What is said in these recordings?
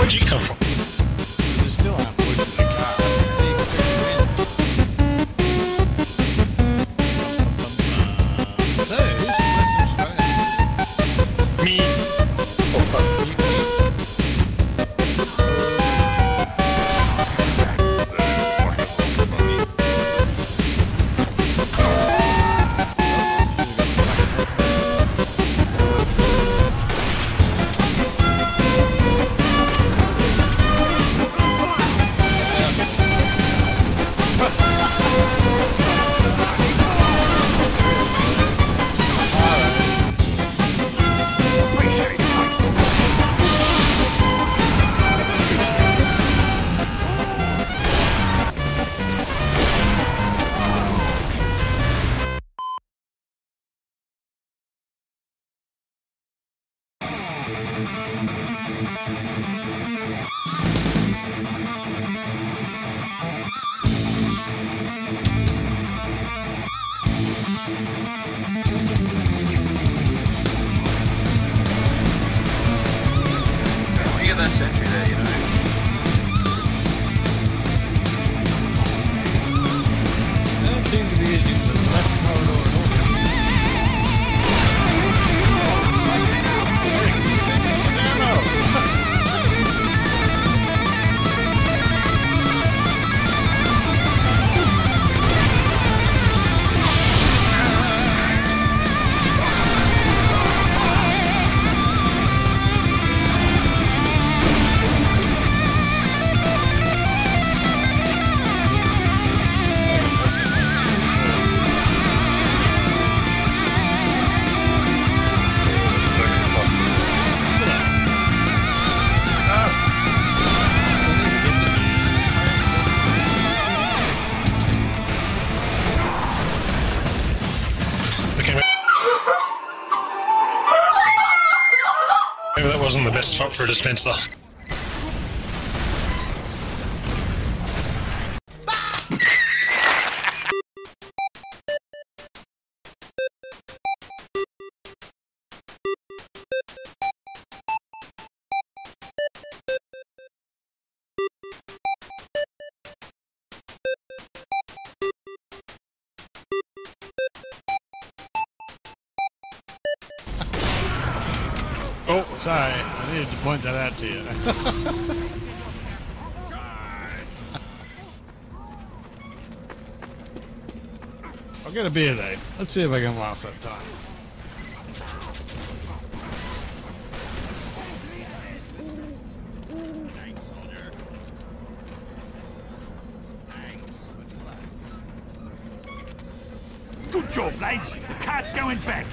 Where'd you come from? You still aren't pushing the car. So, who's from Australia? Me. Oh fuck. You. You get that sentry there, you know. They don't seem to be using the left corridor at all. Maybe that wasn't the best spot for a dispenser. Oh, sorry. I needed to point that out to you. I'll get a beer though. Let's see if I can last that time. Good job, lads. The cart's going back.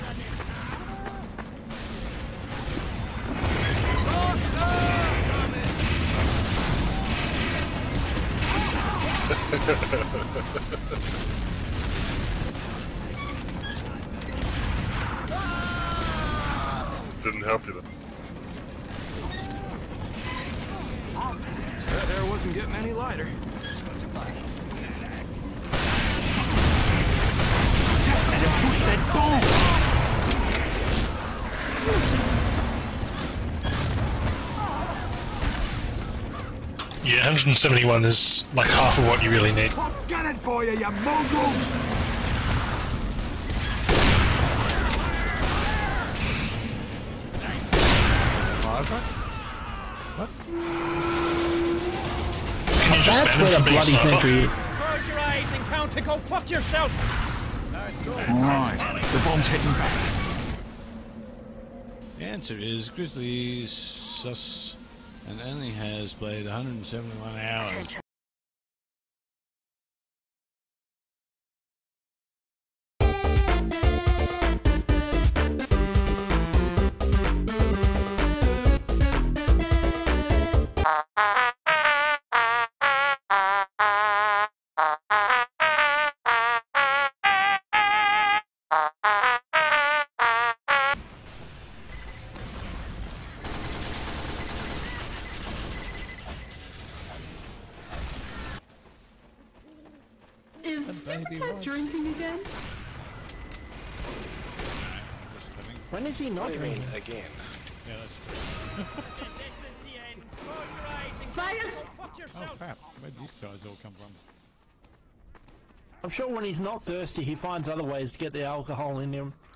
Didn't help you though. That air wasn't getting any lighter. And then push that boom! Yeah, 171 is like half of what you really need. I'm gunning for you, you mongrels! What? Can you just That's ban where him the from being bloody sniper? sentry is. Close your eyes and count to go fuck yourself! Alright, the bomb's heading back. The answer is Grizzly's sus and only has played 171 hours. Is Stupid Ted drinking again? When is he not drinking? Again. Yeah, that's true. This is the end. Close your fuck Oh yourself! crap, where'd these guys all come from? I'm sure when he's not thirsty, he finds other ways to get the alcohol in him.